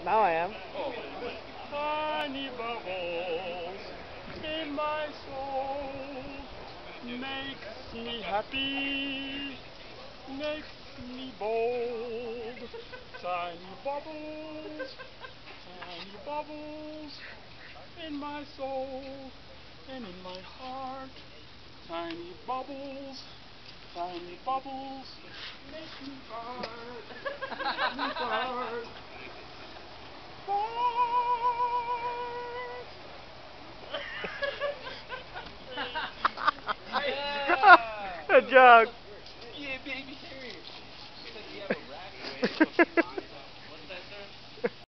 Now I am. Tiny bubbles in my soul makes me happy, makes me bold. Tiny bubbles in my soul and in my heart. Tiny bubbles make me hard, make me hard. Good job. Yeah, baby. It's like you have a rack,